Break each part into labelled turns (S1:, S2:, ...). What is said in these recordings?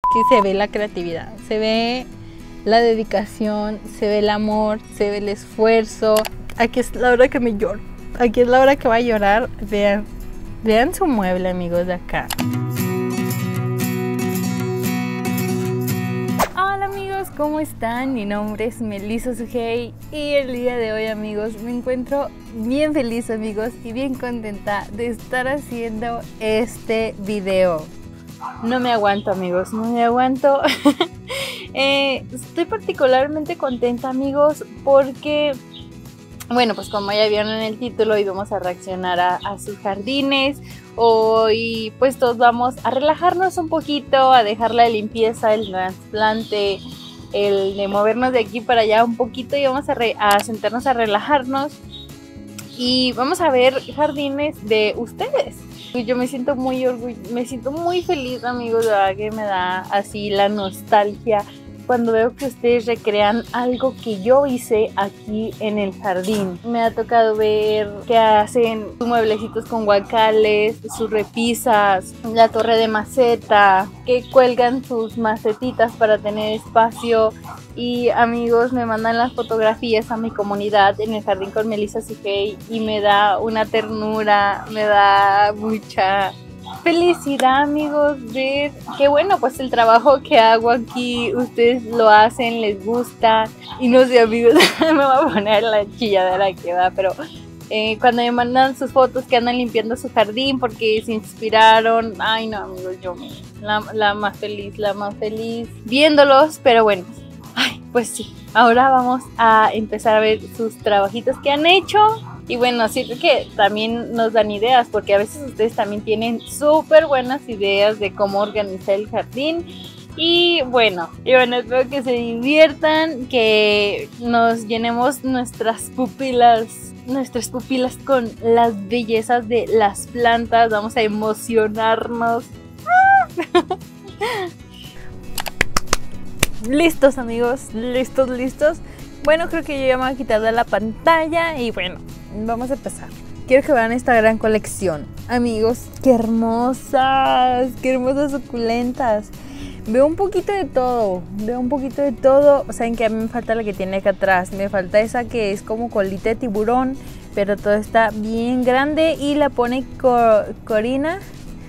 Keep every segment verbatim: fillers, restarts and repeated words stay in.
S1: que se ve la creatividad, se ve la dedicación, se ve el amor, se ve el esfuerzo. Aquí es la hora que me lloro, aquí es la hora que va a llorar. Vean, vean su mueble, amigos, de acá. Hola amigos, ¿cómo están? Mi nombre es Melissa Sugey y el día de hoy, amigos, me encuentro bien feliz, amigos, y bien contenta de estar haciendo este video. No me aguanto, amigos, no me aguanto. eh, estoy particularmente contenta, amigos, porque, bueno, pues como ya vieron en el título, hoy vamos a reaccionar a, a sus jardines. Hoy pues todos vamos a relajarnos un poquito, a dejar la limpieza, el trasplante, el de movernos de aquí para allá un poquito, y vamos a, re a sentarnos a relajarnos y vamos a ver jardines de ustedes. Yo me siento muy orgullosa, me siento muy feliz, amigos, de verdad que me da así la nostalgia cuando veo que ustedes recrean algo que yo hice aquí en el jardín. Me ha tocado ver que hacen sus mueblecitos con guacales, sus repisas, la torre de maceta, que cuelgan sus macetitas para tener espacio. Y amigos, me mandan las fotografías a mi comunidad en el jardín con Melissa Sugey y me da una ternura, me da mucha felicidad, amigos, ver que bueno, pues el trabajo que hago aquí ustedes lo hacen, les gusta. Y no sé, amigos, me voy a poner la chilladera que va, pero eh, cuando me mandan sus fotos que andan limpiando su jardín porque se inspiraron, ay no, amigos, yo la, la más feliz, la más feliz viéndolos. Pero bueno, ay, pues sí, ahora vamos a empezar a ver sus trabajitos que han hecho. Y bueno, sí que también nos dan ideas, porque a veces ustedes también tienen súper buenas ideas de cómo organizar el jardín. Y bueno, y bueno, espero que se diviertan, que nos llenemos nuestras pupilas, nuestras pupilas con las bellezas de las plantas. Vamos a emocionarnos. Listos, amigos, listos, listos. Bueno, creo que yo ya me voy a quitar de la pantalla y bueno, vamos a empezar. Quiero que vean esta gran colección. Amigos, qué hermosas, qué hermosas suculentas. Veo un poquito de todo, veo un poquito de todo. Saben que a mí me falta la que tiene acá atrás. Me falta esa que es como colita de tiburón, pero todo está bien grande y la pone Co- Corina.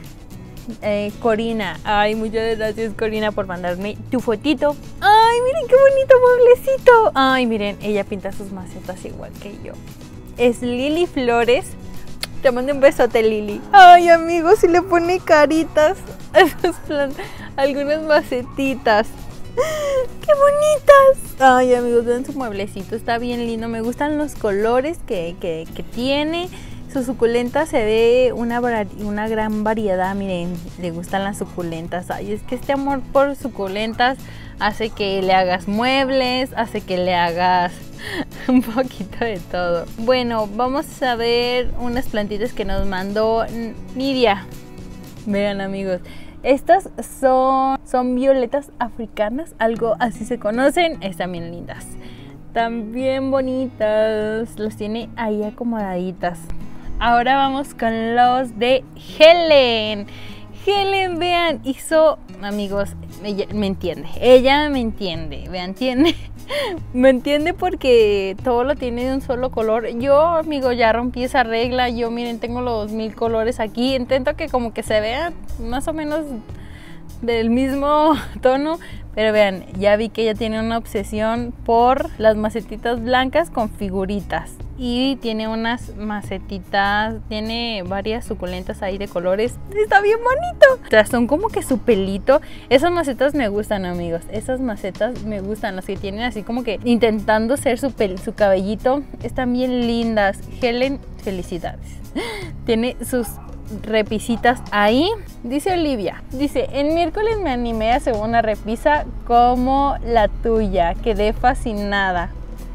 S1: Eh, Corina, ay, muchas gracias, Corina, por mandarme tu fotito. Ay, miren qué bonito mueblecito. Ay, miren, ella pinta sus macetas igual que yo. Es Lili Flores. Te mando un besote, Lili. Ay, amigos, si le pone caritas a sus plantas, algunas macetitas. ¡Qué bonitas! Ay, amigos, vean su mueblecito, está bien lindo. Me gustan los colores que, que, que tiene. Sus suculentas, se ve una, una gran variedad. Miren, le gustan las suculentas. Ay, es que este amor por suculentas hace que le hagas muebles, hace que le hagas un poquito de todo. Bueno, vamos a ver unas plantitas que nos mandó Nidia. Vean, amigos, estas son, son violetas africanas, algo así se conocen. Están bien lindas, también bonitas. Las tiene ahí acomodaditas. Ahora vamos con los de Helen. Helen, vean, hizo, amigos, ella me entiende, ella me entiende, vean, entiende, me entiende porque todo lo tiene de un solo color. Yo, amigo, ya rompí esa regla. Yo, miren, tengo los mil colores aquí, intento que como que se vean más o menos del mismo tono, pero vean, ya vi que ella tiene una obsesión por las macetitas blancas con figuritas. Y tiene unas macetitas, tiene varias suculentas ahí de colores. Está bien bonito. O sea, son como que su pelito. Esas macetas me gustan, amigos. Esas macetas me gustan. Las que tienen así como que intentando ser su, pel su cabellito. Están bien lindas. Helen, felicidades. Tiene sus repisitas ahí. Dice Olivia, dice, el miércoles me animé a hacer una repisa como la tuya. Quedé fascinada.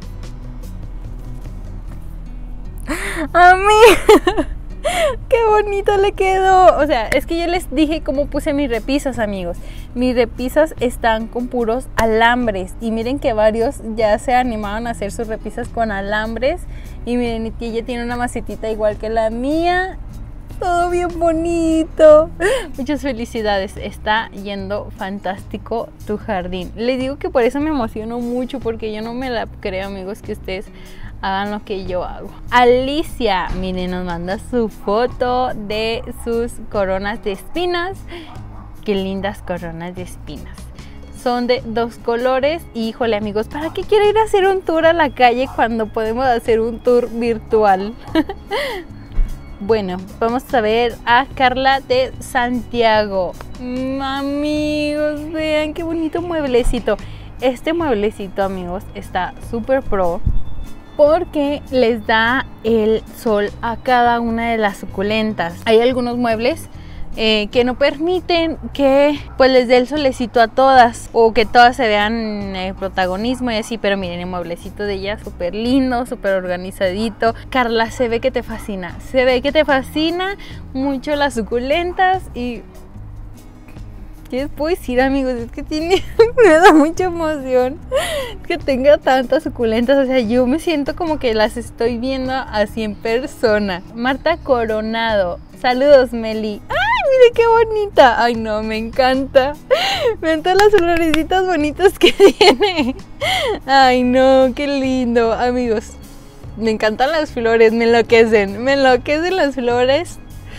S1: A mí, qué bonito le quedó. O sea, es que yo les dije cómo puse mis repisas, amigos. Mis repisas están con puros alambres. Y miren que varios ya se animaron a hacer sus repisas con alambres. Y miren, ella tiene una macetita igual que la mía. Todo bien bonito. Muchas felicidades. Está yendo fantástico tu jardín. Les digo que por eso me emociono mucho, porque yo no me la creo, amigos, que ustedes hagan lo que yo hago. Alicia, miren, nos manda su foto de sus coronas de espinas. Qué lindas coronas de espinas. Son de dos colores. Y, híjole, amigos, ¿para qué quiero ir a hacer un tour a la calle cuando podemos hacer un tour virtual? Bueno, vamos a ver a Carla de Santiago. Mm, amigos, vean qué bonito mueblecito. Este mueblecito, amigos, está súper pro, porque les da el sol a cada una de las suculentas. Hay algunos muebles eh, que no permiten que pues les dé el solecito a todas, o que todas se vean eh, protagonismo y así. Pero miren, el mueblecito de ella súper lindo, súper organizadito. Carla, se ve que te fascina, se ve que te fascina mucho las suculentas. Y ¿qué les puedo decir, amigos? Es que tiene, me da mucha emoción que tenga tantas suculentas. O sea, yo me siento como que las estoy viendo así en persona. Marta Coronado, saludos, Meli. ¡Ay, mire qué bonita! Ay, no, me encanta. Vean todas las florecitas bonitas que tiene. Ay, no, qué lindo. Amigos, me encantan las flores, me enloquecen. Me enloquecen las flores.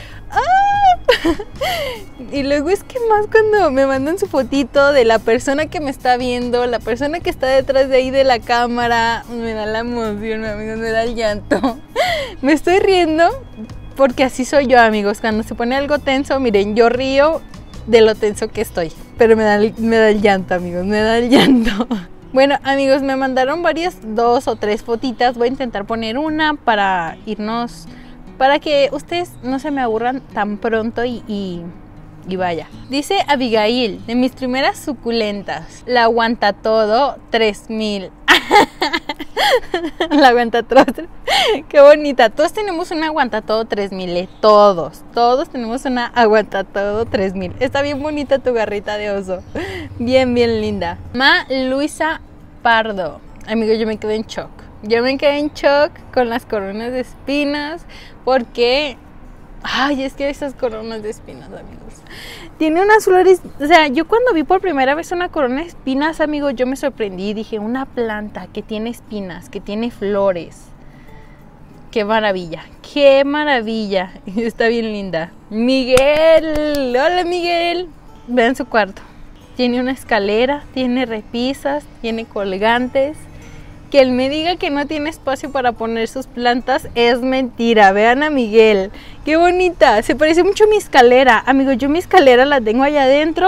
S1: ¡Ah! Y luego es que más cuando me mandan su fotito de la persona que me está viendo, la persona que está detrás de ahí de la cámara, me da la emoción, amigos, me da el llanto. Me estoy riendo porque así soy yo, amigos. Cuando se pone algo tenso, miren, yo río de lo tenso que estoy, pero me da el, me da el llanto, amigos, me da el llanto. Bueno, amigos, me mandaron varias, dos o tres fotitas. Voy a intentar poner una para irnos, para que ustedes no se me aburran tan pronto y, y, y vaya. Dice Abigail, de mis primeras suculentas, la aguanta todo tres mil. La aguanta todo. Qué bonita. Todos tenemos una aguanta todo tres mil, ¿eh? Todos, todos tenemos una aguanta todo tres mil. Está bien bonita tu garrita de oso. Bien, bien linda. Ma Luisa Pardo. Amigos, yo me quedé en shock. Yo me quedé en shock con las coronas de espinas, porque, ay, es que esas coronas de espinas, amigos, tiene unas flores. O sea, yo cuando vi por primera vez una corona de espinas, amigos, yo me sorprendí. Dije, una planta que tiene espinas, que tiene flores. Qué maravilla, qué maravilla. Está bien linda. Miguel, hola Miguel. Vean su cuarto. Tiene una escalera, tiene repisas, tiene colgantes. Que él me diga que no tiene espacio para poner sus plantas es mentira. Vean a Miguel, qué bonita. Se parece mucho a mi escalera. Amigos, yo mi escalera la tengo allá adentro,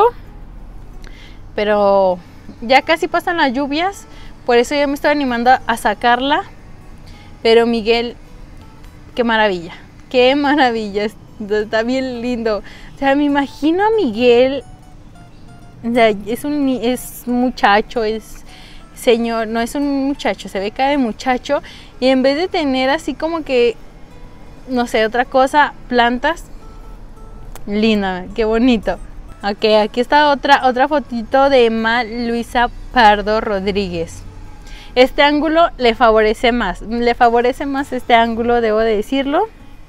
S1: pero ya casi pasan las lluvias, por eso ya me estoy animando a sacarla. Pero Miguel, qué maravilla, qué maravilla. Está bien lindo. O sea, me imagino a Miguel. O sea, es un es muchacho, es señor, no es un muchacho, se ve cara de muchacho, y en vez de tener así como que, no sé, otra cosa, plantas, linda, qué bonito. Ok, aquí está otra, otra fotito de Ma Luisa Pardo Rodríguez. Este ángulo le favorece más, le favorece más este ángulo, debo de decirlo.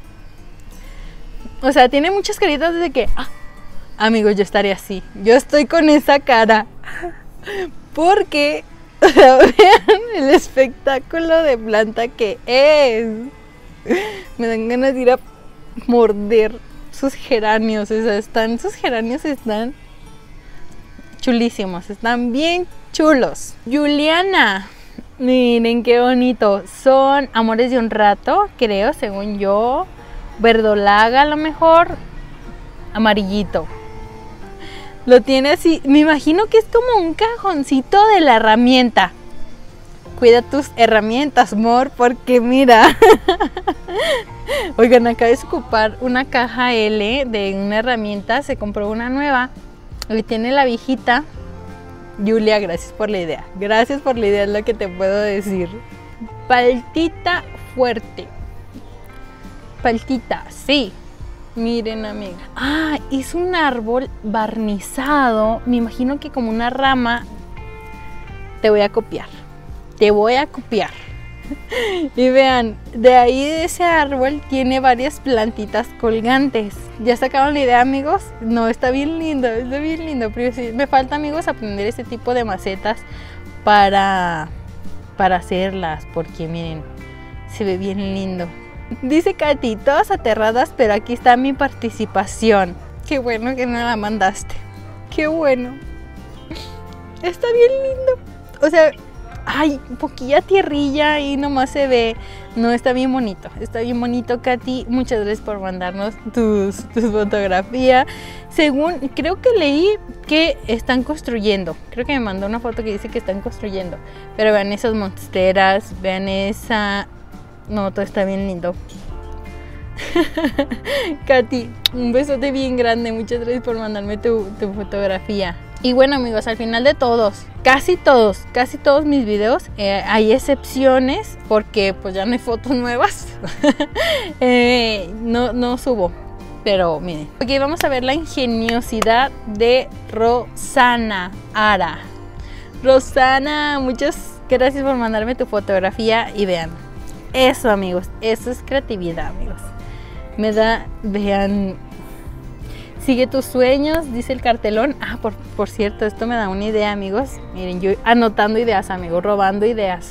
S1: O sea, tiene muchas caritas desde que, ah, amigos, yo estaría así, yo estoy con esa cara, porque o sea, vean el espectáculo de planta que es. Me dan ganas de ir a morder sus geranios. O sea, están, sus geranios están chulísimos, están bien chulos. Juliana, miren qué bonito. Son amores de un rato, creo, según yo. Verdolaga a lo mejor. Amarillito. Lo tiene así, me imagino que es como un cajoncito de la herramienta. Cuida tus herramientas, amor, porque mira. Oigan, acabo de ocupar una caja L de una herramienta, se compró una nueva. Y tiene la viejita. Julia, gracias por la idea. Gracias por la idea, es lo que te puedo decir. Paltita fuerte. Paltita, sí. Miren, amiga. Ah, es un árbol barnizado. Me imagino que como una rama. Te voy a copiar. Te voy a copiar. Y vean, de ahí de ese árbol tiene varias plantitas colgantes. ¿Ya sacaron la idea, amigos? No, está bien lindo, está bien lindo. Pero sí, me falta, amigos, aprender este tipo de macetas para, para hacerlas, porque miren, se ve bien lindo. Dice Katy, todas aterradas, pero aquí está mi participación. Qué bueno que no la mandaste. Qué bueno. Está bien lindo. O sea, ay, poquilla tierrilla y nomás se ve. No, está bien bonito. Está bien bonito, Katy. Muchas gracias por mandarnos tus, tus fotografías. Según, creo que leí que están construyendo. Creo que me mandó una foto que dice que están construyendo. Pero vean esas monsteras. Vean esa. No, todo está bien lindo. Katy, un besote bien grande. Muchas gracias por mandarme tu, tu fotografía. Y bueno, amigos, al final de todos, casi todos, casi todos mis videos, eh, hay excepciones porque pues ya no hay fotos nuevas. eh, no, no subo, pero miren. Ok, vamos a ver la ingeniosidad de Rosana Ara. Rosana, muchas gracias por mandarme tu fotografía y vean. Eso, amigos, eso es creatividad, amigos. Me da, vean, sigue tus sueños, dice el cartelón. Ah, por, por cierto, esto me da una idea, amigos. Miren, yo anotando ideas, amigos, robando ideas.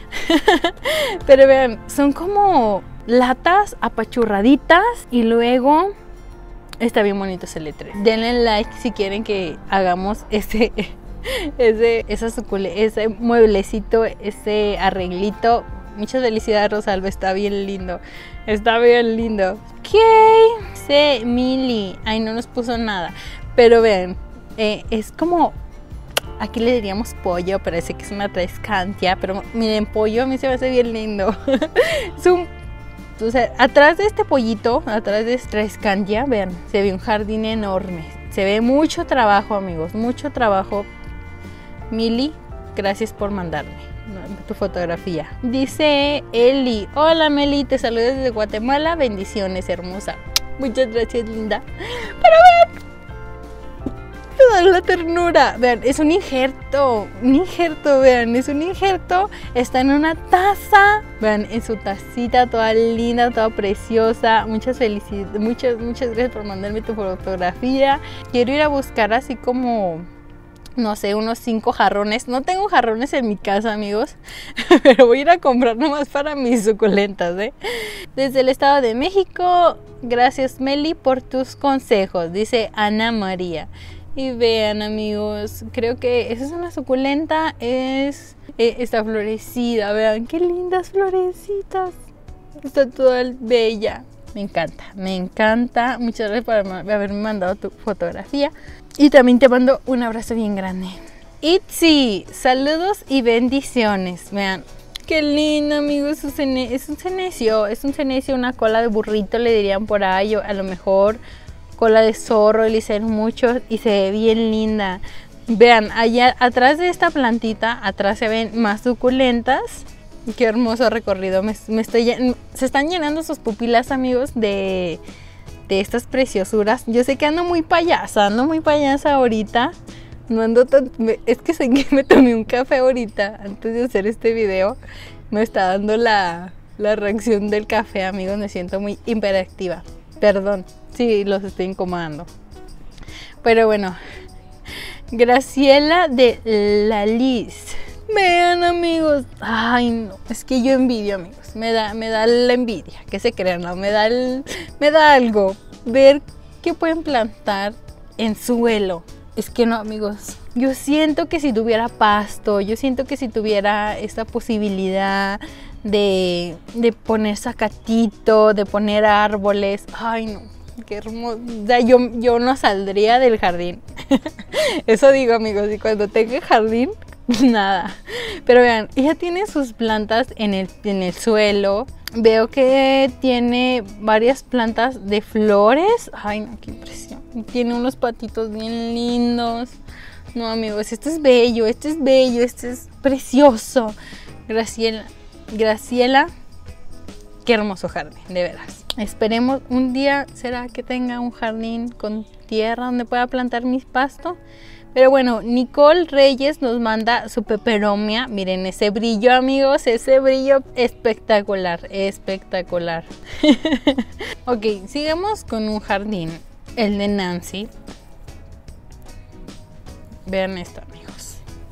S1: Pero vean, son como latas apachurraditas y luego está bien bonito ese letrero. Denle like si quieren que hagamos ese, ese, esa sucule, ese mueblecito, ese arreglito. Muchas felicidades, Rosalba, está bien lindo. Está bien lindo. Ok, sí, Mili. Ay, no nos puso nada. Pero vean, eh, es como, aquí le diríamos pollo, parece que es una triscantia. Pero miren, pollo a mí se me hace bien lindo. Es un, o sea, atrás de este pollito, atrás de esta triscantia, vean, se ve un jardín enorme. Se ve mucho trabajo, amigos, mucho trabajo. Mili, gracias por mandarme tu fotografía. Dice Eli, hola Meli, te saludo desde Guatemala, bendiciones, hermosa. Muchas gracias, linda. Pero vean, toda la ternura. Vean, es un injerto, un injerto, vean, es un injerto. Está en una taza. Vean, en su tacita, toda linda, toda preciosa. Muchas felicidades, muchas, muchas gracias por mandarme tu fotografía. Quiero ir a buscar así como, no sé, unos cinco jarrones. No tengo jarrones en mi casa, amigos, pero voy a ir a comprar nomás para mis suculentas, ¿eh? Desde el Estado de México, gracias Meli por tus consejos, dice Ana María. Y vean, amigos, creo que esa es una suculenta, es eh, está florecida, vean qué lindas florecitas. Está toda bella. Me encanta, me encanta. Muchas gracias por haberme mandado tu fotografía. Y también te mando un abrazo bien grande. Itzy, saludos y bendiciones. Vean, qué lindo, amigos. Es un cenecio, es un cenecio, una cola de burrito, le dirían por ahí. O a lo mejor cola de zorro, le dicen mucho. Y se ve bien linda. Vean, allá atrás de esta plantita, atrás se ven más suculentas. Qué hermoso recorrido. Me, me estoy, se están llenando sus pupilas, amigos, de... de estas preciosuras. Yo sé que ando muy payasa, ando muy payasa ahorita. No ando tan... Es que sé que me tomé un café ahorita, antes de hacer este video. Me está dando la, la reacción del café, amigos. Me siento muy hiperactiva. Perdón, sí, los estoy incomodando. Pero bueno. Graciela de la Liz. Vean, amigos. Ay, no. Es que yo envidio, amigos. Me da, me da la envidia. Que se crean, ¿no? Me da, el, me da algo. Ver que pueden plantar en suelo. Es que no, amigos. Yo siento que si tuviera pasto, yo siento que si tuviera esta posibilidad de, de poner zacatito, de poner árboles. Ay, no. Qué hermoso. O sea, yo, yo no saldría del jardín. Eso digo, amigos. Y cuando tenga jardín, nada. Pero vean, ella tiene sus plantas en el, en el suelo. Veo que tiene varias plantas de flores. Ay, no, qué impresión. Tiene unos patitos bien lindos. No, amigos, esto es bello, esto es bello, esto es precioso. Graciela, Graciela, qué hermoso jardín, de veras. Esperemos un día, será que tenga un jardín con tierra donde pueda plantar mis pastos. Pero bueno, Nicole Reyes nos manda su peperomia. Miren ese brillo, amigos, ese brillo espectacular, espectacular. Ok, sigamos con un jardín, el de Nancy. Vean esto, amigos.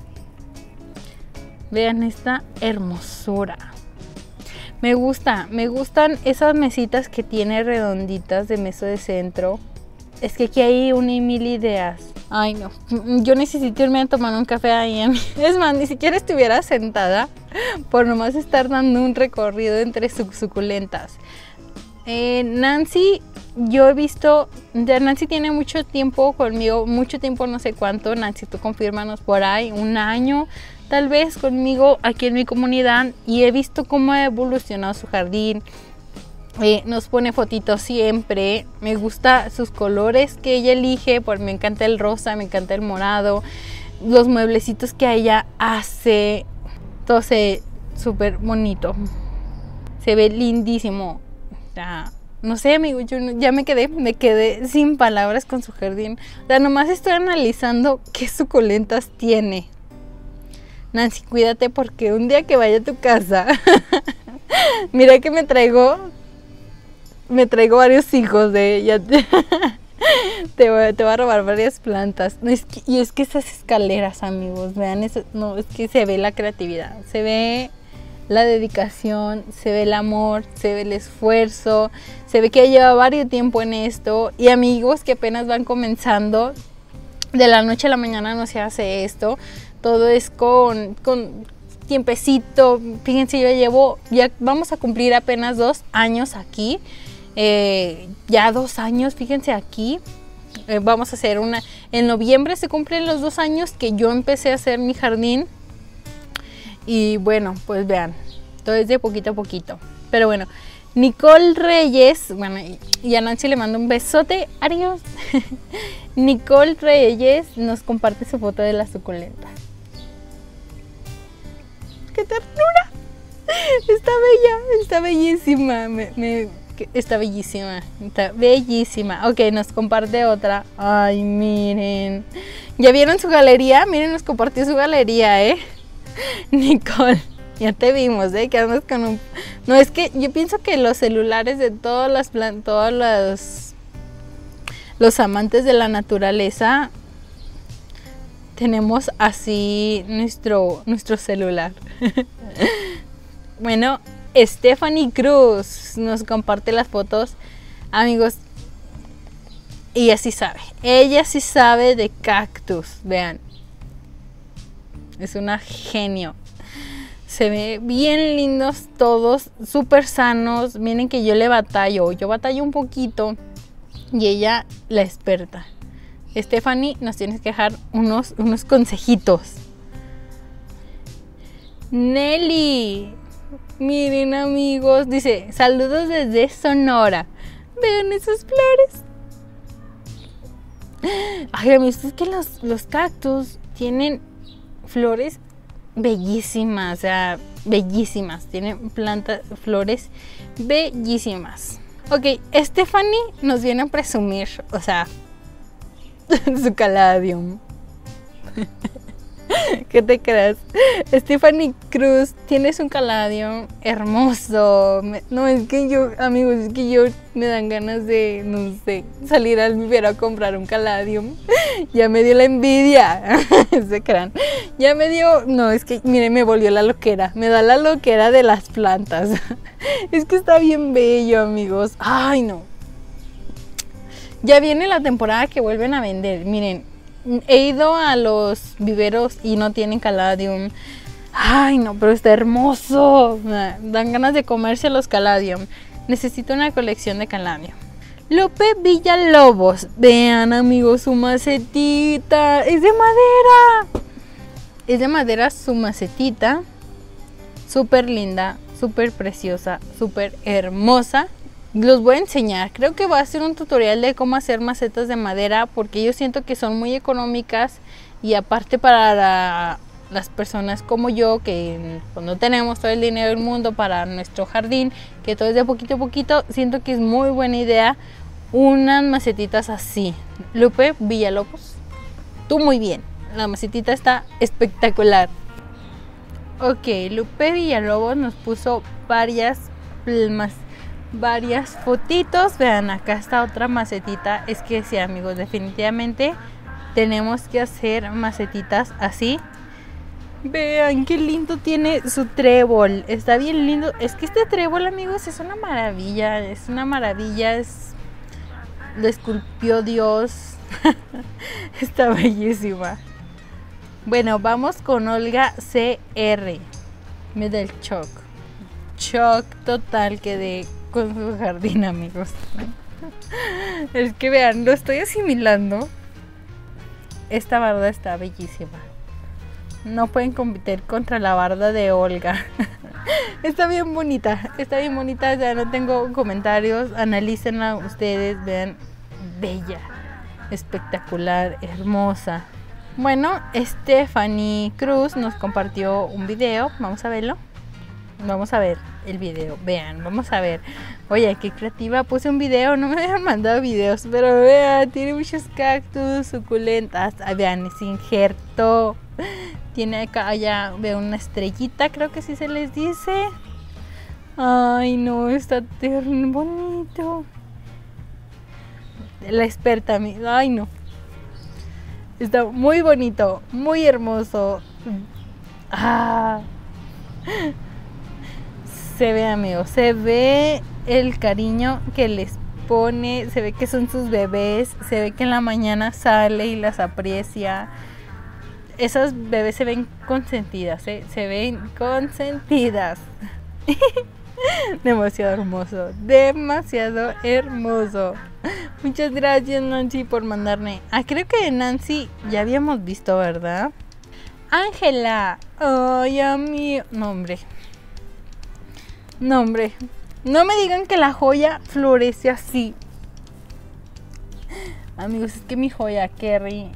S1: Vean esta hermosura. Me gusta, me gustan esas mesitas que tiene redonditas de mesa de centro. Es que aquí hay una y mil ideas. Ay, no. Yo necesito irme a tomar un café ahí. Es más, ni siquiera estuviera sentada por nomás estar dando un recorrido entre sus suculentas. Eh, Nancy, yo he visto... Ya Nancy tiene mucho tiempo conmigo. Mucho tiempo, no sé cuánto. Nancy, tú confírmanos por ahí. Un año, tal vez, conmigo aquí en mi comunidad. Y he visto cómo ha evolucionado su jardín. Eh, nos pone fotitos siempre. Me gusta sus colores que ella elige, porque me encanta el rosa, me encanta el morado, los mueblecitos que ella hace, todo se ve súper bonito, se ve lindísimo. O sea, no sé, amigo, yo no, ya me quedé, me quedé sin palabras con su jardín. O sea, nomás estoy analizando qué suculentas tiene. Nancy, cuídate porque un día que vaya a tu casa, mira que me traigo Me traigo varios hijos de ella. te, voy, te voy a robar varias plantas. Es que, y es que esas escaleras, amigos, vean, eso, no, es que se ve la creatividad, se ve la dedicación, se ve el amor, se ve el esfuerzo, se ve que lleva varios tiempo en esto. Y amigos que apenas van comenzando, de la noche a la mañana no se hace esto. Todo es con... con tiempecito. Fíjense, yo llevo, ya vamos a cumplir apenas dos años aquí. Eh, ya dos años, fíjense aquí, eh, vamos a hacer una, en noviembre se cumplen los dos años que yo empecé a hacer mi jardín. Y bueno, pues vean, todo es de poquito a poquito. Pero bueno, Nicole Reyes, bueno, y a Nancy le mando un besote, adiós. Nicole Reyes nos comparte su foto de la suculenta. ¡Qué ternura! Está bella, está bellísima, me... me Está bellísima, está bellísima. Ok, nos comparte otra. Ay, miren. ¿Ya vieron su galería? Miren, nos compartió su galería, ¿eh? Nicole, ya te vimos, ¿eh? Que andas con un... No, es que yo pienso que los celulares de todas las plantas, todos los, los amantes de la naturaleza, tenemos así nuestro, nuestro celular. Bueno, Stephanie Cruz nos comparte las fotos, amigos. Ella sí sabe, ella sí sabe de cactus, vean. Es una genio. Se ve bien lindos todos, súper sanos. Miren que yo le batallo, yo batallo un poquito y ella la experta. Stephanie, nos tienes que dejar unos, unos consejitos. Nelly, miren, amigos, dice, saludos desde Sonora. Vean esas flores. Ay, amigos, es que los, los cactus tienen flores bellísimas, o sea, bellísimas. Tienen plantas, flores bellísimas. Ok, Stephanie nos viene a presumir, o sea, su caladium. ¿Qué te creas? Stephanie Cruz, tienes un caladium hermoso. No, es que yo, amigos, es que yo me dan ganas de, no sé, salir al vivero a comprar un caladium. Ya me dio la envidia. Se crean. Ya me dio, no, es que, miren, me volvió la loquera. Me da la loquera de las plantas. Es que está bien bello, amigos. Ay, no. Ya viene la temporada que vuelven a vender. Miren, he ido a los viveros y no tienen caladium. Ay, no, pero está hermoso. Dan ganas de comerse los caladium. Necesito una colección de caladium. Lupe Villalobos. Vean, amigos, su macetita. Es de madera. Es de madera su macetita. Súper linda, súper preciosa, súper hermosa. Los voy a enseñar, creo que voy a hacer un tutorial de cómo hacer macetas de madera, porque yo siento que son muy económicas y aparte para la, las personas como yo que pues, no tenemos todo el dinero del mundo para nuestro jardín, que todo es de poquito a poquito, siento que es muy buena idea unas macetitas así. Lupe Villalobos, Tú muy bien. La macetita está espectacular. Ok, Lupe Villalobos nos puso varias más, varias fotitos. Vean, acá está otra macetita. Es que sí, amigos, definitivamente tenemos que hacer macetitas así. Vean qué lindo tiene su trébol. Está bien lindo. Es que este trébol, amigos, es una maravilla. Es una maravilla. Es... Lo esculpió Dios. Está bellísima. Bueno, vamos con Olga C R. Me da el shock. Shock total quedé con su jardín, amigos. Es que vean, lo estoy asimilando. Esta barda está bellísima. No pueden competir contra la barda de Olga. Está bien bonita. Está bien bonita. Ya no tengo comentarios. Analícenla ustedes. Vean. Bella. Espectacular. Hermosa. Bueno, Stephanie Cruz nos compartió un video. Vamos a verlo. Vamos a ver el video. Vean, vamos a ver. Oye, qué creativa. Puse un video. No me habían mandado videos. Pero vean, tiene muchos cactus suculentas. Ah, vean, es injerto. Tiene acá, allá, veo una estrellita. Creo que sí se les dice. Ay, no, está tan bonito. La experta, ay, no. Está muy bonito, muy hermoso. Ah. Se ve, amigos, se ve el cariño que les pone. Se ve que son sus bebés. Se ve que en la mañana sale y las aprecia. Esas bebés se ven consentidas, ¿eh? Se ven consentidas. Demasiado hermoso, demasiado hermoso. Muchas gracias, Nancy, por mandarme. Ah, creo que de Nancy ya habíamos visto, ¿verdad? Ángela. Ay, amigo. No, hombre. No, hombre. No me digan que la joya florece así. Amigos, es que mi joya, Kerry,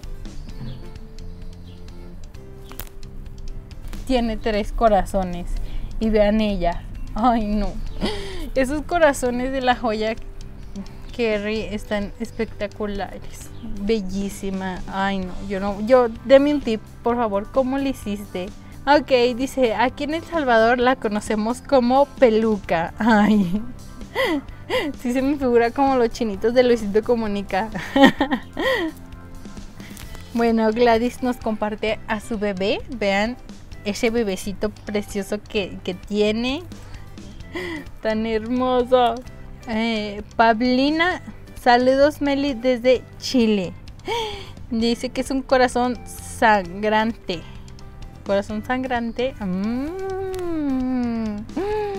S1: tiene tres corazones. Y vean ella. Ay, no. Esos corazones de la joya Kerry están espectaculares. Bellísima. Ay, no. Yo no. Yo, deme un tip, por favor. ¿Cómo le hiciste? Ok, dice, aquí en El Salvador la conocemos como peluca. Ay. Sí se me figura como los chinitos de Luisito Comunica. Bueno, Gladys nos comparte a su bebé. Vean ese bebecito precioso que, que tiene. Tan hermoso. eh, Pablina, saludos Meli desde Chile. Dice que es un corazón sangrante. Corazón sangrante. Mmm.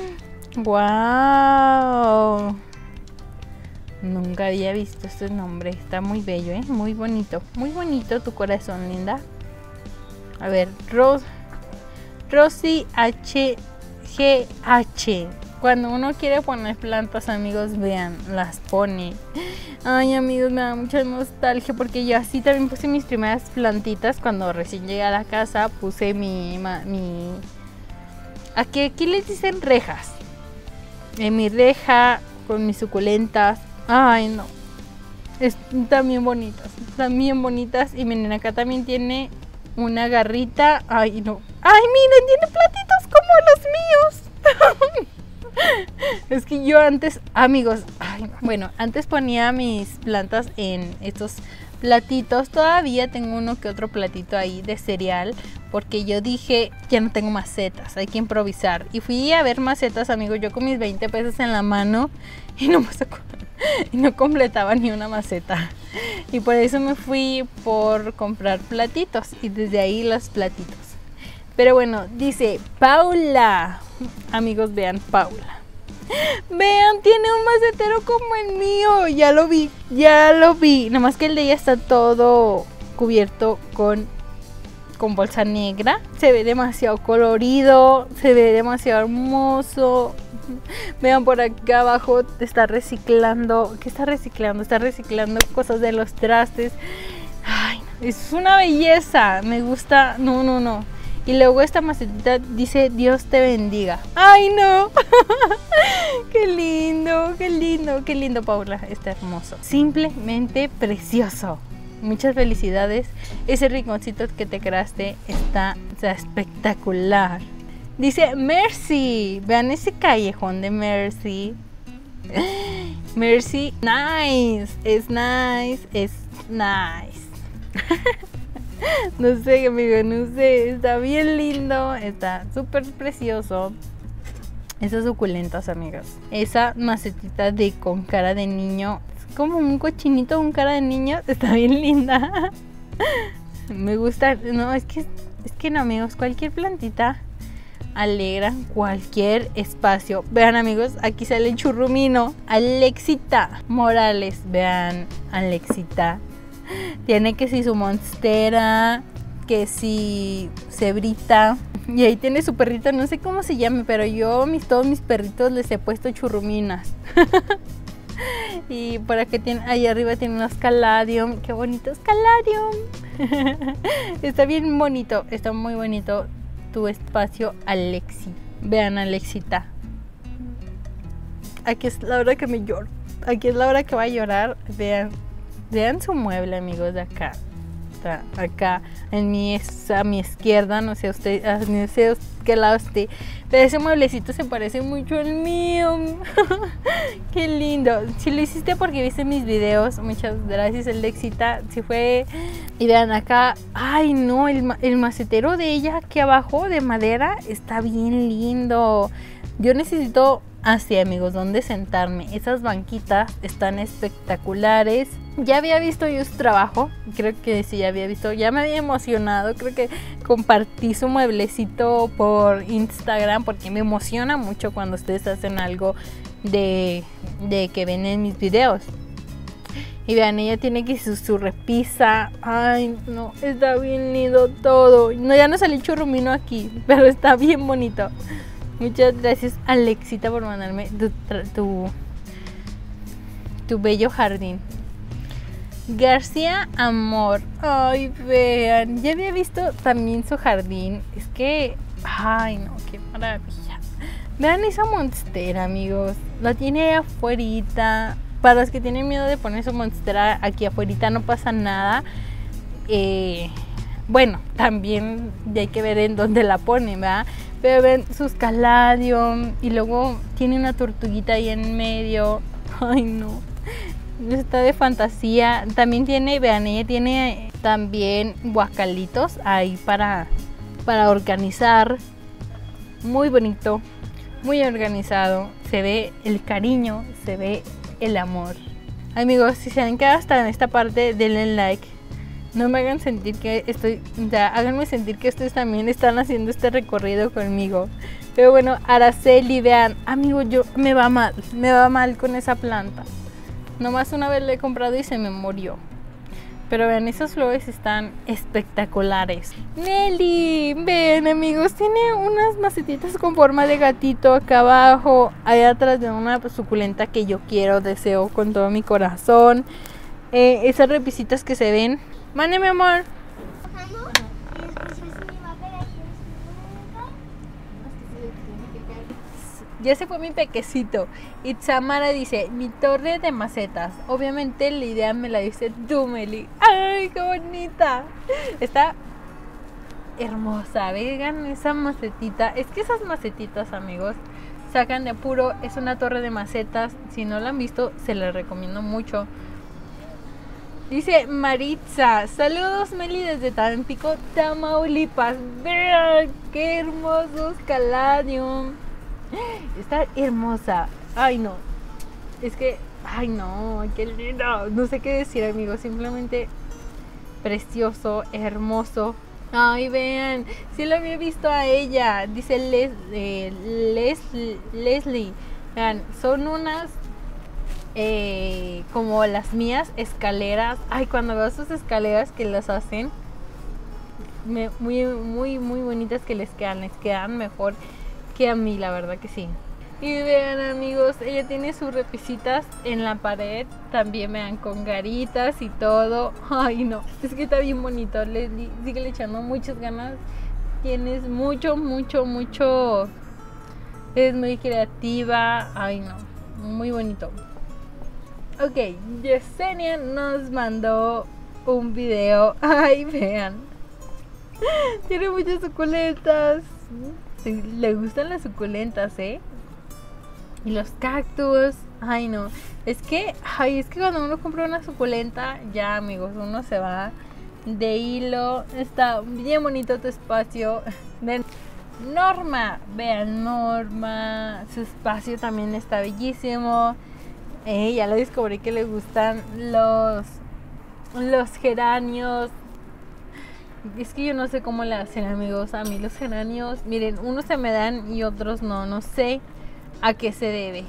S1: Wow. Nunca había visto este nombre. Está muy bello, ¿eh? Muy bonito. Muy bonito tu corazón, linda. A ver, Ros Rosy H G H. Cuando uno quiere poner plantas, amigos, vean, las pone. Ay, amigos, me da mucha nostalgia porque yo así también puse mis primeras plantitas cuando recién llegué a la casa. Puse mi... mi aquí, aquí les dicen rejas. En mi reja con mis suculentas. Ay, no. Están bien bonitas. Están bien bonitas. Y miren, acá también tiene una garrita. Ay, no. Ay, miren, tiene platitos como los míos. Es que yo antes, amigos, ay, bueno, antes ponía mis plantas en estos platitos. Todavía tengo uno que otro platito ahí de cereal, porque yo dije, ya no tengo macetas, hay que improvisar. Y fui a ver macetas, amigos, yo con mis veinte pesos en la mano y no, me sacó, y no completaba ni una maceta. Y por eso me fui por comprar platitos, y desde ahí los platitos. Pero bueno, dice Paula. Amigos, vean, Paula. Vean, tiene un macetero como el mío. Ya lo vi, ya lo vi. Nada más que el de ella está todo cubierto con, con bolsa negra. Se ve demasiado colorido. Se ve demasiado hermoso. Vean, por acá abajo está reciclando. ¿Qué está reciclando? Está reciclando cosas de los trastes. Ay, es una belleza. Me gusta. No, no, no. Y luego esta macetita dice Dios te bendiga. ¡Ay, no! ¡Qué lindo! ¡Qué lindo! ¡Qué lindo, Paula! Está hermoso. Simplemente precioso. muchas felicidades. Ese rinconcito que te creaste está, o sea, espectacular. Dice Mercy, vean ese callejón de Mercy. Mercy, nice, es nice, es nice. No sé, amigo, no sé, está bien lindo, está súper precioso. Esas suculentas, amigos. Esa macetita de con cara de niño, es como un cochinito con cara de niño, está bien linda. Me gusta, no, es que, es que no, amigos, cualquier plantita alegra cualquier espacio. Vean, amigos, aquí sale el churrumino. Alexita Morales, vean, Alexita. Tiene que si su monstera, que si cebrita. Y ahí tiene su perrito, no sé cómo se llame, pero yo mis, todos mis perritos les he puesto churruminas. Y por aquí tiene, ahí arriba tiene unos caladium. Qué bonito es caladium. Está bien bonito, está muy bonito tu espacio, Alexi. Vean, Alexita. Aquí es la hora que me lloro. Aquí es la hora que va a llorar. Vean, vean su mueble, amigos, de acá. Está acá en mi, a mi izquierda, no sé usted, no sé qué lado esté, pero ese mueblecito se parece mucho al mío. Qué lindo. Si lo hiciste porque viste mis videos, muchas gracias, Alexita. Si fue, y vean acá, ay no, el, el macetero de ella aquí abajo de madera está bien lindo. Yo necesito así, amigos, donde sentarme. Esas banquitas están espectaculares. Ya había visto yo su trabajo, creo que sí, ya había visto, ya me había emocionado, creo que compartí su mueblecito por Instagram porque me emociona mucho cuando ustedes hacen algo de, de que ven en mis videos. Y vean, ella tiene que su, su repisa, ay no, está bien lindo todo. No, ya no sale el churrumino aquí, pero está bien bonito. Muchas gracias, Alexita, por mandarme tu, tu, tu bello jardín. García Amor, ay vean, ya había visto también su jardín. Es que, ay no, qué maravilla. Vean esa monstera, amigos, la tiene afuerita. Para los que tienen miedo de poner su monstera aquí afuerita, no pasa nada. eh, Bueno, también hay que ver en dónde la ponen, ¿verdad? Pero ven sus caladium y luego tiene una tortuguita ahí en medio. Ay no, está de fantasía. También tiene, vean, ella tiene también guacalitos ahí para, para organizar. Muy bonito, muy organizado. Se ve el cariño, se ve el amor. Amigos, si se han quedado hasta en esta parte, denle like. No me hagan sentir que estoy, ya, háganme sentir que ustedes también están haciendo este recorrido conmigo. Pero bueno, Araceli, vean, amigo, yo me va mal, me va mal con esa planta. Nomás una vez la he comprado y se me murió. Pero vean, esas flores están espectaculares. Nelly, vean, amigos, tiene unas macetitas con forma de gatito acá abajo, allá atrás de una suculenta que yo quiero, deseo con todo mi corazón. Eh, esas repisitas que se ven. Mane, mi amor. Ya se fue mi pequecito. Y Samara dice, mi torre de macetas. Obviamente la idea me la dice tú, Meli. ¡Ay, qué bonita! Está hermosa. Vean esa macetita. Es que esas macetitas, amigos, sacan de apuro. Es una torre de macetas. Si no la han visto, se la recomiendo mucho. Dice Maritza, saludos Meli desde Tampico, Tamaulipas. Vean qué hermosos caladium. Está hermosa. Ay no, es que, ay no, qué lindo. No sé qué decir, amigos, simplemente precioso, hermoso. Ay, vean, sí lo había visto a ella. Dice Les, eh, Les, Leslie. Vean, son unas Eh, como las mías, escaleras. Ay, cuando veo sus escaleras que las hacen me, muy, muy, muy bonitas, que les quedan, les quedan mejor que a mí, la verdad que sí. Y vean, amigos, ella tiene sus repisitas en la pared, también vean, con garitas y todo. Ay no, es que está bien bonito. Leslie, sigue echando muchas ganas. Tienes mucho, mucho, mucho. Es muy creativa. Ay no, muy bonito. Ok, Yesenia nos mandó un video. Ay, vean. Tiene muchas suculentas. Le gustan las suculentas, ¿eh? Y los cactus. Ay, no. Es que, ay, es que cuando uno compra una suculenta, ya, amigos, uno se va de hilo. Está bien bonito tu espacio. De Norma, vean, Norma. Su espacio también está bellísimo. Eh, ya lo descubrí que le gustan los los geranios. Es que yo no sé cómo le hacen, amigos. A mí los geranios, miren, unos se me dan y otros no. No sé a qué se debe.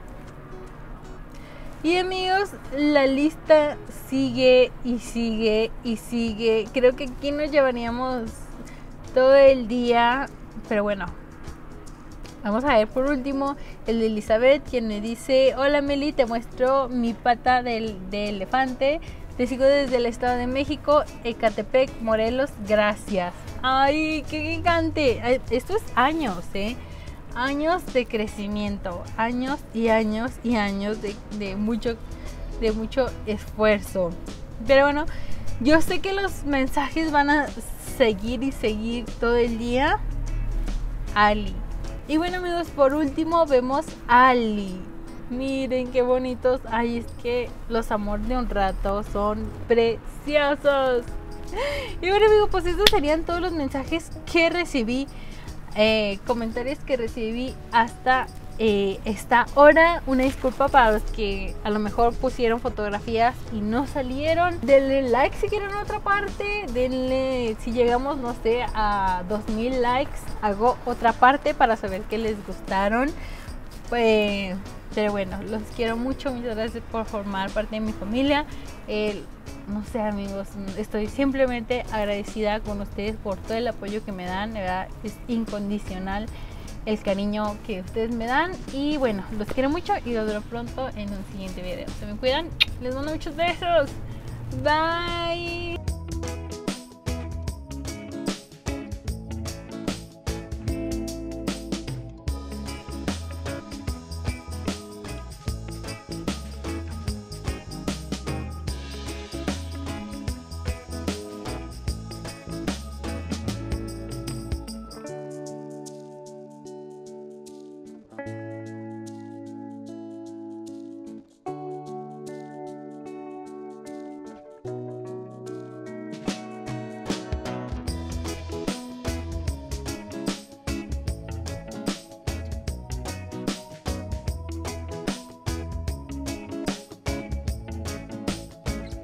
S1: Y amigos, la lista sigue y sigue y sigue. Creo que aquí nos llevaríamos todo el día. Pero bueno, vamos a ver por último el de Elizabeth, quien me dice: hola Meli, te muestro mi pata de, de elefante. Te sigo desde el Estado de México, Ecatepec, Morelos, gracias. Ay, qué gigante. Esto es años, eh años de crecimiento, años y años y años de, de mucho de mucho esfuerzo. Pero bueno, yo sé que los mensajes van a seguir y seguir todo el día. Ali. Y bueno, amigos, por último vemos a Ali. Miren qué bonitos. Ay, es que los amores de un rato son preciosos. Y bueno, amigos, pues estos serían todos los mensajes que recibí. Eh, comentarios que recibí hasta eh, esta hora. Una disculpa para los que a lo mejor pusieron fotografías y no salieron. Denle like si quieren otra parte. Denle, si llegamos, no sé, a dos mil likes, hago otra parte para saber que les gustaron. Pues, pero bueno, los quiero mucho. Muchas gracias por formar parte de mi familia. eh, No sé, amigos, estoy simplemente agradecida con ustedes por todo el apoyo que me dan. De verdad, es incondicional el cariño que ustedes me dan. Y bueno, los quiero mucho y los veo pronto en un siguiente video. Se me cuidan, les mando muchos besos. Bye.